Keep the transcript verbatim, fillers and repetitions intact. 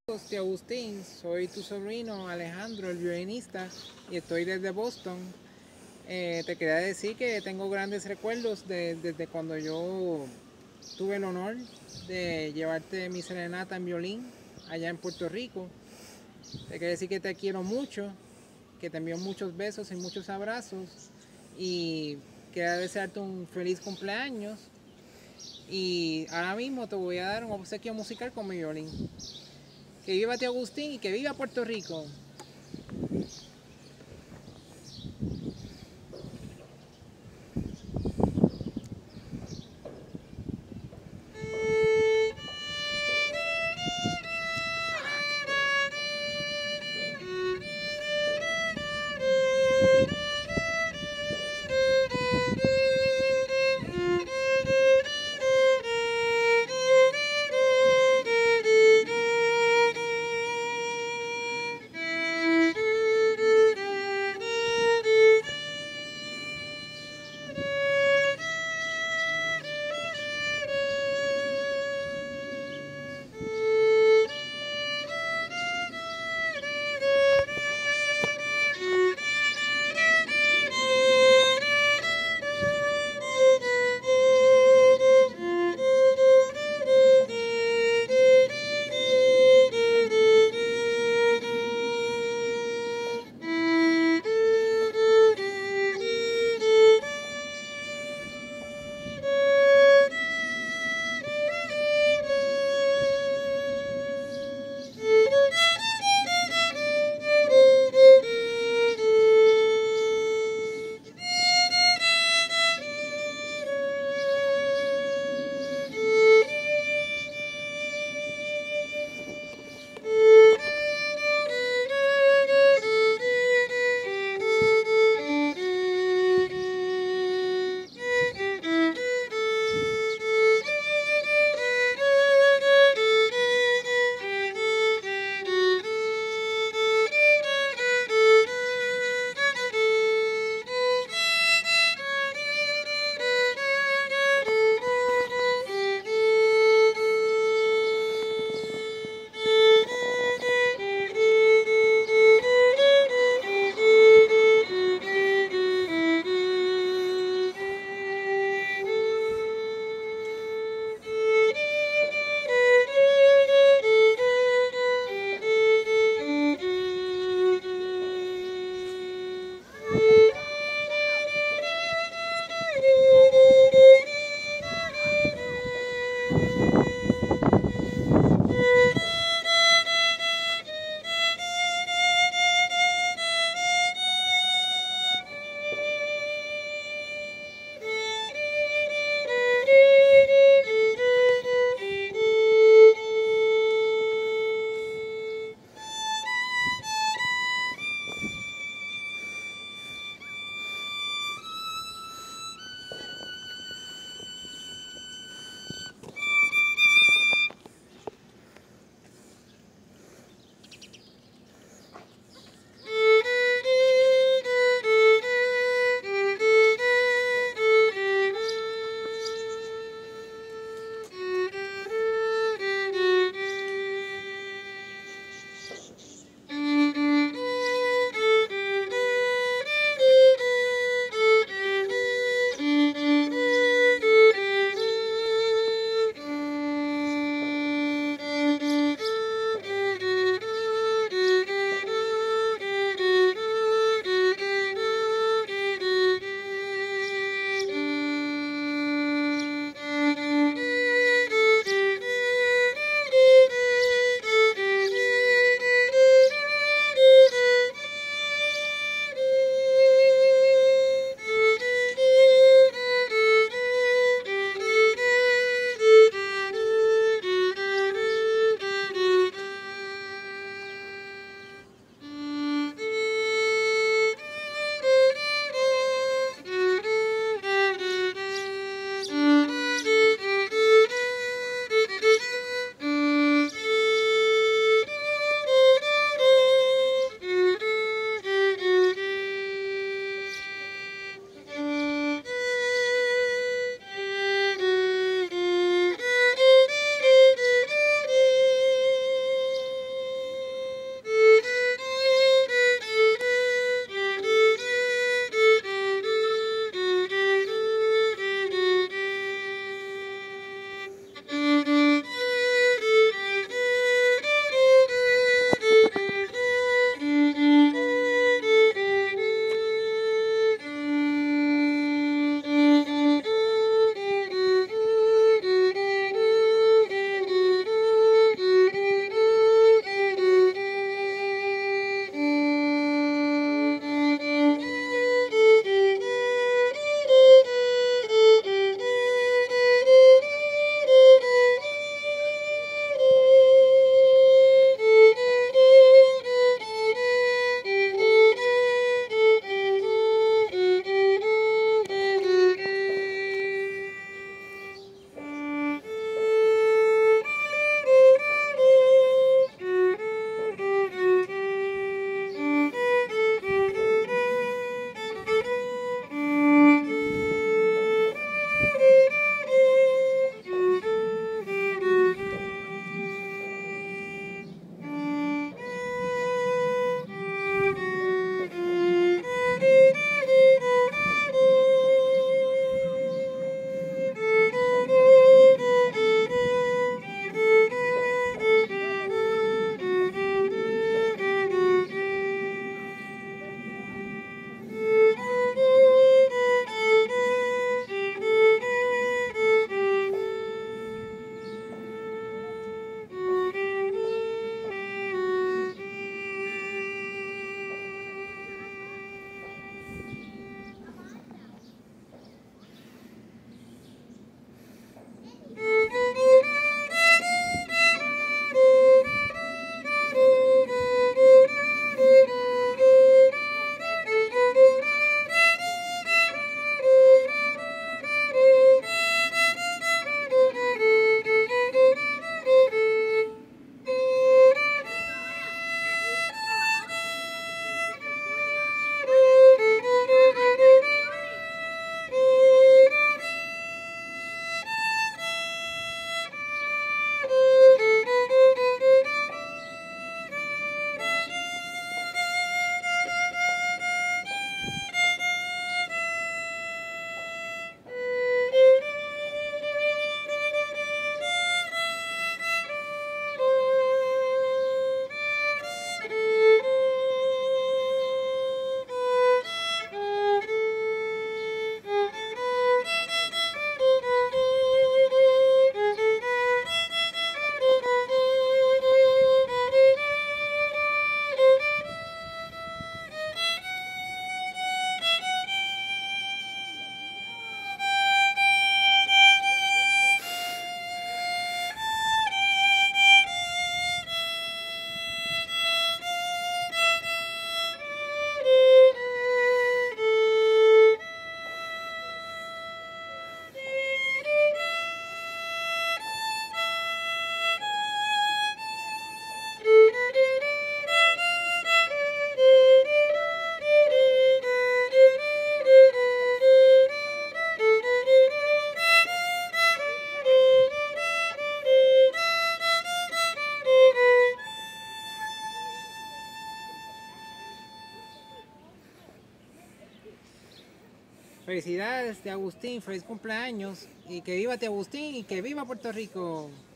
Tío Agustín, soy tu sobrino Alejandro, el violinista, y estoy desde Boston. Eh, te quería decir que tengo grandes recuerdos de, desde cuando yo tuve el honor de llevarte mi serenata en violín allá en Puerto Rico. Te quería decir que te quiero mucho, que te envío muchos besos y muchos abrazos, y quería desearte un feliz cumpleaños. Y ahora mismo te voy a dar un obsequio musical con mi violín. Que viva Tío Agustín y que viva Puerto Rico. Felicidades, Tía Agustín, feliz cumpleaños y que viva Tía Agustín y que viva Puerto Rico.